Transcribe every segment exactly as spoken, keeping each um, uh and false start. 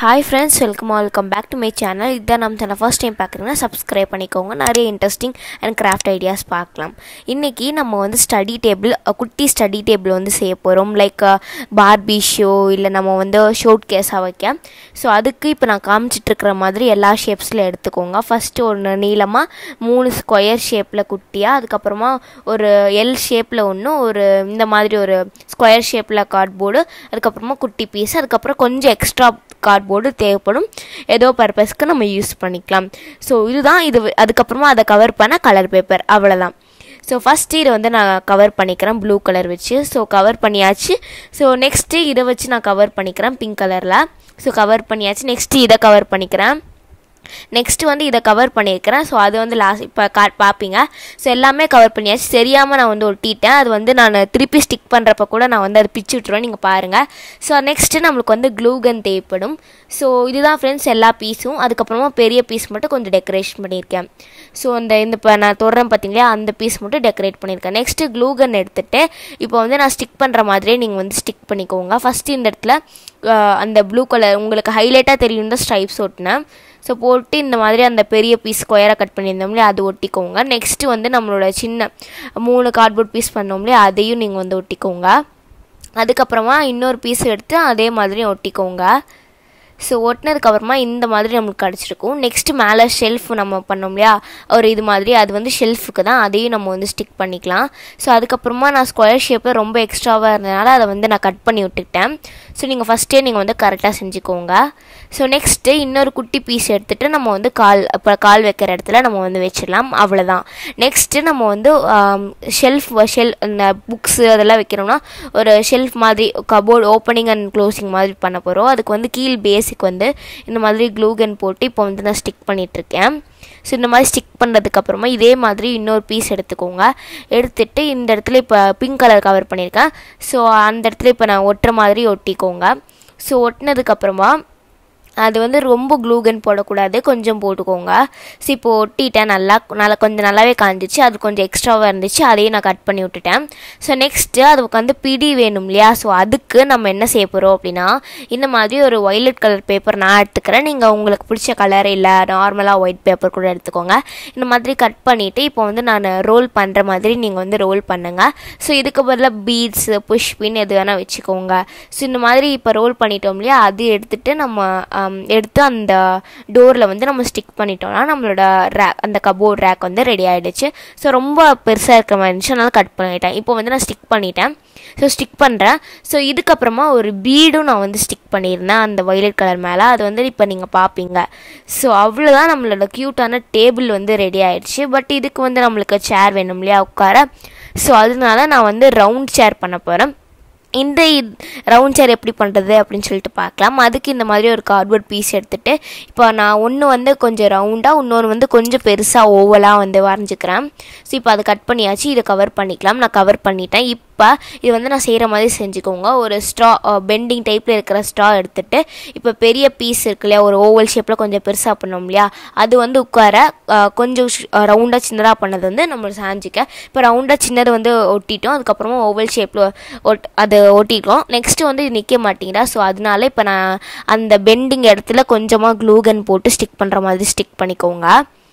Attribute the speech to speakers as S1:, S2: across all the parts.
S1: Hi friends, welcome welcome back to my channel. If நம்ம channel first time பார்க்கறீங்கன்னா subscribe பண்ணிக்கோங்க. நிறைய interesting and craft ideas பார்க்கலாம். இன்னைக்கு நம்ம வந்து study table குட்டி study table வந்து செய்ய போறோம். லைக் பார்பி ஷோ இல்ல நம்ம வந்து ஷோட் கேஸா வைக்க. சோ அதுக்கு இப்போ நான் காமிச்சிட்டு இருக்கிற மாதிரி எல்லா ஷேப்ஸ்ல எடுத்துக்கோங்க. ஃபர்ஸ்ட் ஒரு நீளமா மூணு ஸ்கொயர் ஷேப்ல குட்டியா, அதுக்கு அப்புறமா ஒரு எல் ஷேப்ல ஒன்னு, ஒரு இந்த மாதிரி ஒரு ஸ்கொயர் ஷேப்ல கார்ட்போர்டு, அதுக்கு அப்புறமா குட்டி பீஸ், அதுக்கு அப்புறம் கொஞ்சம் எக்ஸ்ட்ரா கார்ட்போர்டு தேவைப்படும். ஏதோ பர்பஸ்க்கு நம்ம யூஸ் பண்ணிக்கலாம். ஸோ இதுதான் இது. அதுக்கப்புறமா அதை கவர் பண்ண கலர் பேப்பர், அவ்வளோதான். ஸோ ஃபஸ்ட்டு இதை வந்து நான் கவர் பண்ணிக்கிறேன் ப்ளூ கலர் வச்சு. ஸோ கவர் பண்ணியாச்சு. ஸோ நெக்ஸ்ட்டு இதை வச்சு நான் கவர் பண்ணிக்கிறேன் பிங்க் கலரில். ஸோ கவர் பண்ணியாச்சு. நெக்ஸ்ட்டு இதை கவர் பண்ணிக்கிறேன். நெக்ஸ்ட்டு வந்து இதை கவர் பண்ணியிருக்கிறேன். ஸோ அது வந்து லாஸ்ட் இப்போ கா பார்ப்பீங்க. ஸோ எல்லாமே கவர் பண்ணியாச்சு. தெரியாமல் நான் வந்து ஒட்டிட்டேன். அது வந்து நான் திருப்பி ஸ்டிக் பண்ணுறப்ப கூட நான் வந்து அதை பிச்சு விட்டுருவேன், நீங்கள் பாருங்கள். ஸோ நெக்ஸ்ட்டு நம்மளுக்கு வந்து க்ளூ கன் தேவைப்படும். ஸோ இதுதான் ஃப்ரெண்ட்ஸ் எல்லா பீஸும். அதுக்கப்புறமா பெரிய பீஸ் மட்டும் கொஞ்சம் டெக்கரேஷன் பண்ணியிருக்கேன். ஸோ அந்த இந்த இப்போ நான் தொடறேன் பார்த்தீங்களா, அந்த பீஸ் மட்டும் டெக்கரேட் பண்ணியிருக்கேன். நெக்ஸ்ட்டு க்ளூ கன் எடுத்துகிட்டு இப்போ வந்து நான் ஸ்டிக் பண்ணுற மாதிரியே நீங்கள் வந்து ஸ்டிக் பண்ணிக்கோங்க. ஃபஸ்ட்டு இந்த இடத்துல அந்த ப்ளூ கலர் உங்களுக்கு ஹைலைட்டாக தெரியும் தான் ஸ்ட்ரைப்ஸ் ஒட்டினேன். ஸோ போட்டு இந்த மாதிரி அந்த பெரிய பீஸ் ஸ்கொயராக கட் பண்ணியிருந்தோம்லையே அது ஒட்டிக்கோங்க. நெக்ஸ்ட்டு வந்து நம்மளோட சின்ன மூணு கார்ட்போர்ட் பீஸ் பண்ணோம்லையே அதையும் நீங்கள் வந்து ஒட்டிக்கோங்க. அதுக்கப்புறமா இன்னொரு பீஸ் எடுத்து அதே மாதிரி ஒட்டிக்கோங்க. ஸோ ஒட்டினதுக்கப்புறமா இந்த மாதிரி நம்மளுக்கு கிடச்சிருக்கும். நெக்ஸ்ட்டு மேலே ஷெல்ஃப் நம்ம பண்ணோம் இல்லையா, ஒரு இது மாதிரி, அது வந்து ஷெல்ஃபுக்கு தான். அதையும் நம்ம வந்து ஸ்டிக் பண்ணிக்கலாம். ஸோ அதுக்கப்புறமா நான் ஸ்கொயர் ஷேப்பில் ரொம்ப எக்ஸ்ட்ராவாக இருந்ததுனால அதை வந்து நான் கட் பண்ணி விட்டுக்கிட்டேன். ஸோ நீங்கள் ஃபஸ்ட்டே நீங்கள் வந்து கரெக்டாக செஞ்சுக்கோங்க. ஸோ நெக்ஸ்ட்டு இன்னொரு குட்டி பீஸ் எடுத்துகிட்டு நம்ம வந்து கால் இப்போ கால் வைக்கிற இடத்துல நம்ம வந்து வச்சிடலாம், அவ்வளோதான். நெக்ஸ்ட்டு நம்ம வந்து ஷெல்ஃப் ஷெல் இந்த புக்ஸு அதெல்லாம் வைக்கிறோம்னா ஒரு ஷெல்ஃப் மாதிரி கபோர்டு ஓப்பனிங் அண்ட் க்ளோசிங் மாதிரி பண்ண போகிறோம். அதுக்கு வந்து கீழ் பேஸுக்கு வந்து இந்த மாதிரி க்ளூ கன் போட்டு இப்போ வந்து நான் ஸ்டிக் பண்ணிகிட்ருக்கேன். ஸோ இந்த மாதிரி ஸ்டிக் பண்ணுறதுக்கப்புறமா இதே மாதிரி இன்னொரு பீஸ் எடுத்துக்கோங்க. எடுத்துகிட்டு இந்த இடத்துல இப்போ பிங்க் கலர் கவர் பண்ணியிருக்கேன். ஸோ அந்த இடத்துல இப்போ நான் ஒட்டுற மாதிரி ஒட்டிக்கோங்க. ஸோ ஒட்டினதுக்கப்புறமா அது வந்து ரொம்ப க்ளூ கன் போடக்கூடாது, கொஞ்சம் போட்டுக்கோங்க. ஸோ இப்போ ஒட்டிட்டேன். நல்லா நல்லா கொஞ்சம் நல்லாவே காஞ்சிச்சு. அது கொஞ்சம் எக்ஸ்ட்ராவாக இருந்துச்சு, அதையும் நான் கட் பண்ணி விட்டுட்டேன். ஸோ நெக்ஸ்ட்டு அதுக்கு வந்து பிடி வேணும் இல்லையா. ஸோ அதுக்கு நம்ம என்ன செய்ய போகிறோம் அப்படின்னா, இந்த மாதிரி ஒரு ஒய்லட் கலர் பேப்பர் நான் எடுத்துக்கிறேன். நீங்கள் உங்களுக்கு பிடிச்ச கலர் இல்லை நார்மலாக ஒயிட் பேப்பர் கூட எடுத்துக்கோங்க. இந்த மாதிரி கட் பண்ணிவிட்டு இப்போ வந்து நான் ரோல் பண்ணுற மாதிரி நீங்கள் வந்து ரோல் பண்ணுங்கள். ஸோ இதுக்கு பதிலாக பீட்ஸு புஷ் பின் எது வேணால் வச்சுக்கோங்க. ஸோ இந்த மாதிரி இப்போ ரோல் பண்ணிட்டோம் இல்லையா, அது எடுத்துகிட்டு நம்ம எடுத்து அந்த டோரில் வந்து நம்ம ஸ்டிக் பண்ணிட்டோம்னா நம்மளோட ரேக் அந்த கபோர்ட் ரேக் வந்து ரெடி ஆகிடுச்சு. ஸோ ரொம்ப பெருசாக இருக்கிற மாதிரி இருந்துச்சு, அதனால் கட் பண்ணிட்டேன். இப்போ வந்து நான் ஸ்டிக் பண்ணிட்டேன். ஸோ ஸ்டிக் பண்ணுறேன். ஸோ இதுக்கப்புறமா ஒரு பீடும் நான் வந்து ஸ்டிக் பண்ணியிருந்தேன் அந்த வயலட் கலர் மேலே. அது வந்து இப்போ நீங்கள் பார்ப்பீங்க. ஸோ அவ்வளோதான், நம்மளோட க்யூட்டான டேபிள் வந்து ரெடி ஆகிடுச்சு. பட் இதுக்கு வந்து நம்மளுக்கு சேர் வேணும் இல்லையா உட்கார. ஸோ அதனால நான் வந்து ரவுண்ட் சேர் பண்ண போகிறேன். இந்த ரவுண்ட் சேர் எப்படி பண்ணுறது அப்படின்னு சொல்லிட்டு பார்க்கலாம். அதுக்கு இந்த மாதிரி ஒரு கார்ட்போர்ட் பீஸ் எடுத்துகிட்டு இப்போ நான் ஒன்று வந்து கொஞ்சம் ரவுண்டாக, இன்னொன்று வந்து கொஞ்சம் பெருசாக ஓவலாக வந்து வரைஞ்சிக்கிறேன். ஸோ இப்போ அதை கட் பண்ணியாச்சு. இதை கவர் பண்ணிக்கலாம். நான் கவர் பண்ணிட்டேன். இப்போ இது வந்து நான் செய்கிற மாதிரி செஞ்சுக்கோங்க. ஒரு ஸ்ட்ரா பெண்டிங் டைப்பில் இருக்கிற ஸ்ட்ரா எடுத்துகிட்டு இப்போ பெரிய பீஸ் இருக்கு இல்லையா, ஒரு ஓவல் ஷேப்பில் கொஞ்சம் பெருசாக பண்ணோம் இல்லையா, அது வந்து உட்கார கொஞ்சம் ரவுண்டாக சின்னதாக பண்ணது வந்து நம்ம சாஞ்சிக்க. இப்போ ரவுண்டாக சின்னது வந்து ஒட்டிட்டோம். அதுக்கப்புறமா ஓவல் ஷேப்பில் ஒட் அது ஒட்டிட்டோம். நெக்ஸ்ட்டு வந்து இது நிற்க மாட்டேங்கிறா. ஸோ அதனால இப்போ நான் அந்த பெண்டிங் இடத்துல கொஞ்சமாக க்ளூ கன் போட்டு ஸ்டிக் பண்ணுற மாதிரி ஸ்டிக் பண்ணிக்கோங்க.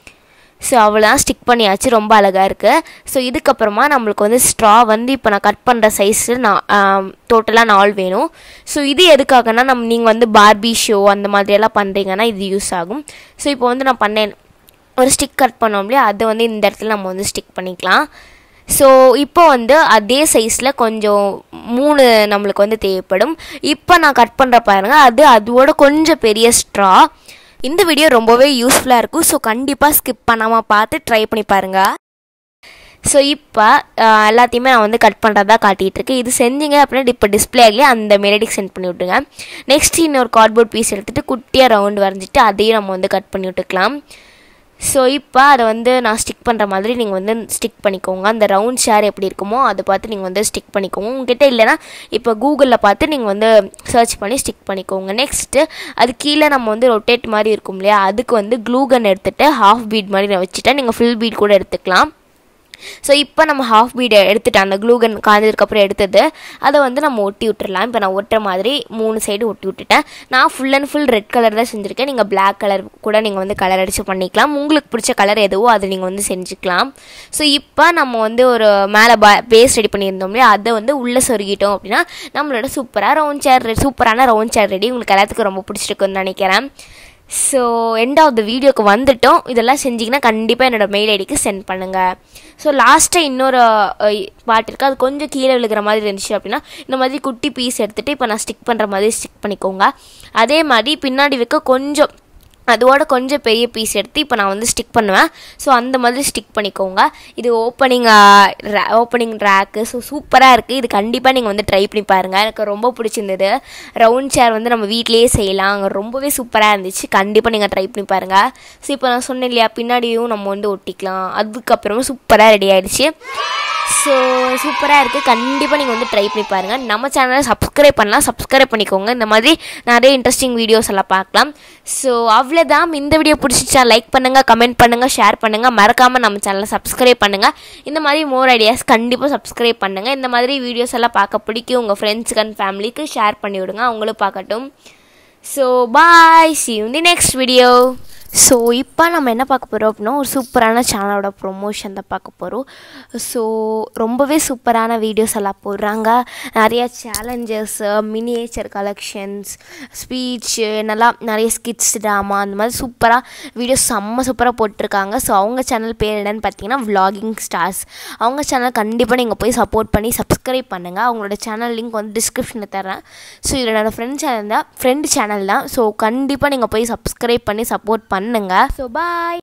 S1: ஸோ அவ்வளோதான், ஸ்டிக் பண்ணியாச்சு. ரொம்ப அழகாக இருக்குது. ஸோ இதுக்கப்புறமா நம்மளுக்கு வந்து ஸ்ட்ரா வந்து இப்போ நான் கட் பண்ணுற சைஸில் நான் டோட்டலாக நாலு வேணும். ஸோ இது எதுக்காகனா நம்ம நீங்கள் வந்து பார்பி ஷோ அந்த மாதிரியெல்லாம் பண்ணுறீங்கன்னா இது யூஸ் ஆகும். ஸோ இப்போ வந்து நான் பண்ணேன் ஒரு ஸ்டிக் கட் பண்ணோம் இல்லையா, அதை வந்து இந்த இடத்துல நம்ம வந்து ஸ்டிக் பண்ணிக்கலாம். ஸோ இப்போ வந்து அதே சைஸில் கொஞ்சம் மூணு நம்மளுக்கு வந்து தேவைப்படும். இப்போ நான் கட் பண்ணுற பாருங்க, அது அதோட கொஞ்சம் பெரிய ஸ்ட்ரா. இந்த வீடியோ ரொம்பவே யூஸ்ஃபுல்லாக இருக்கும். ஸோ கண்டிப்பாக ஸ்கிப் பண்ணாமல் பார்த்து ட்ரை பண்ணி பாருங்கள். ஸோ இப்போ எல்லாத்தையுமே நான் வந்து கட் பண்ணுறதா காட்டிகிட்ருக்கேன். இது செஞ்சீங்க அப்படின்னா இப்போ டிஸ்பிளே ஆகலையே அந்த மெலடிக்கு சென்ட் பண்ணி விட்டுருங்க. நெக்ஸ்ட் இன்னொரு கார்ட்போர்ட் பீஸ் எடுத்துகிட்டு குட்டியாக ரவுண்டு வரைஞ்சிட்டு அதையும் நம்ம வந்து கட் பண்ணி விட்டுக்கலாம். ஸோ இப்போ அதை வந்து நான் ஸ்டிக் பண்ணுற மாதிரி நீங்கள் வந்து ஸ்டிக் பண்ணிக்கோங்க. அந்த ரவுண்ட் ஷேர் எப்படி இருக்குமோ அதை பார்த்து நீங்கள் வந்து ஸ்டிக் பண்ணிக்கோங்க. உங்ககிட்ட இல்லைனா இப்போ கூகுளில் பார்த்து நீங்கள் வந்து சர்ச் பண்ணி ஸ்டிக் பண்ணிக்கோங்க. நெக்ஸ்ட்டு அது கீழே நம்ம வந்து ரொட்டேட் மாதிரி இருக்கும் இல்லையா, அதுக்கு வந்து க்ளூ கன் எடுத்துகிட்டு ஹாஃப் பீட் மாதிரி நான் வச்சுட்டேன். நீங்கள் ஃபுல் பீட் கூட எடுத்துக்கலாம். ஸோ இப்போ நம்ம ஹாஃப் பீட் எடுத்துட்டு அந்த க்ளூகன் காய்ஞ்சதுக்கப்புறம் எடுத்தது அதை வந்து நம்ம ஒட்டி விட்டுடலாம். இப்போ நான் ஒட்டுற மாதிரி மூணு சைடு ஒட்டி விட்டுட்டேன். நான் full and full red colour தான் செஞ்சுருக்கேன். நீங்கள் பிளாக் கலர் கூட நீங்கள் வந்து கலர் அடித்து பண்ணிக்கலாம். உங்களுக்கு பிடிச்ச கலர் எதுவோ அது நீங்கள் வந்து செஞ்சுக்கலாம். ஸோ இப்போ நம்ம வந்து ஒரு மேலே பா பேஸ் ரெடி பண்ணியிருந்தோம் இல்லையா, அதை வந்து உள்ளே சொருகிட்டோம் அப்படின்னா நம்மளோட சூப்பராக ரவுண்ட் சேர் சூப்பரான ரவுண்ட் சேர் ரெடி. உங்களுக்கு எல்லாத்துக்கும் ரொம்ப பிடிச்சிருக்குன்னு நினைக்கிறேன். ஸோ எண்ட் ஆஃப் த வீடியோக்கு வந்துட்டோம். இதெல்லாம் செஞ்சிங்கன்னா கண்டிப்பாக என்னோடய மெயில் ஐடிக்கு சென்ட் பண்ணுங்கள். ஸோ லாஸ்ட்டாக இன்னொரு பார்ட் இருக்குது, அது கொஞ்சம் கீழே விழுகிற மாதிரி இருந்துச்சு அப்படின்னா இந்த மாதிரி குட்டி பீஸ் எடுத்துகிட்டு இப்போ நான் ஸ்டிக் பண்ணுற மாதிரி ஸ்டிக் பண்ணிக்கோங்க. அதே மாதிரி பின்னாடி வைக்க கொஞ்சம் அதோட கொஞ்சம் பெரிய பீஸ் எடுத்து இப்போ நான் வந்து ஸ்டிக் பண்ணுவேன். ஸோ அந்த மாதிரி ஸ்டிக் பண்ணிக்கோங்க. இது ஓப்பனிங் ஓப்பனிங் ரேக்கு. ஸோ சூப்பராக இருக்குது. இது கண்டிப்பாக நீங்கள் வந்து ட்ரை பண்ணி பாருங்கள். எனக்கு ரொம்ப பிடிச்சிருந்தது. ரவுண்ட் சேர் வந்து நம்ம வீட்லேயே செய்யலாம். ரொம்பவே சூப்பராக இருந்துச்சு. கண்டிப்பாக நீங்கள் ட்ரை பண்ணி பாருங்கள். ஸோ இப்போ நான் சொன்னேன் இல்லையா, பின்னாடியும் நம்ம வந்து ஒட்டிக்கலாம். அதுக்கப்புறமா சூப்பராக ரெடி ஆகிடுச்சு. ஸோ சூப்பராக இருக்குது. கண்டிப்பாக நீங்கள் வந்து ட்ரை பண்ணி பாருங்கள். நம்ம சேனலை சப்ஸ்கிரைப் பண்ணலாம், சப்ஸ்கிரைப் பண்ணிக்கோங்க. இந்த மாதிரி நிறைய இன்ட்ரெஸ்டிங் வீடியோஸ் எல்லாம் பார்க்கலாம். ஸோ அவ்வளோதான். இந்த வீடியோ பிடிச்சிச்சா லைக் பண்ணுங்கள், கமெண்ட் பண்ணுங்கள், ஷேர் பண்ணுங்கள். மறக்காமல் நம்ம சேனலை சப்ஸ்கிரைப் பண்ணுங்கள். இந்த மாதிரி மோர் ஐடியாஸ் கண்டிப்பாக சப்ஸ்கிரைப் பண்ணுங்கள். இந்த மாதிரி வீடியோஸ் எல்லாம் பார்க்க பிடிக்கும் உங்கள் ஃப்ரெண்ட்ஸுக்கு அண்ட் ஃபேமிலிக்கு ஷேர் பண்ணி விடுங்க, அவங்களும் பார்க்கட்டும். So bye, see you in the next video. So இப்போ நம்ம என்ன பார்க்க போகிறோம் அப்படின்னா ஒரு சூப்பரான சேனலோட ப்ரொமோஷன் தான் பார்க்க போகிறோம். ஸோ ரொம்பவே சூப்பரான வீடியோஸ் எல்லாம் போடுறாங்க. நிறைய சேலஞ்சஸ், மினியேச்சர் கலெக்ஷன்ஸ், ஸ்பீச்சு, நல்லா நிறைய ஸ்கிட்ஸ், ட்ராமா, அந்த மாதிரி சூப்பராக வீடியோஸ் செம்ம சூப்பராக போட்டிருக்காங்க. ஸோ அவங்க சேனல் பேர் என்னன்னு பார்த்தீங்கன்னா vlogging stars. அவங்க சேனல் கண்டிப்பாக நீங்கள் போய் சப்போர்ட் பண்ணி சப்ஸ்கிரைப் பண்ணுங்கள். அவங்களோட சேனல் லிங்க் வந்து டிஸ்கிரிப்ஷனில் தரேன். ஸோ இதில் என்னோடய ஃப்ரெண்ட் சேனல் தான் ஃப்ரெண்ட் சேனல் தான். ஸோ கண்டிப்பாக நீங்கள் போய் சப்ஸ்கிரைப் பண்ணி சப்போர்ட் பண்ணுங்க. So bye.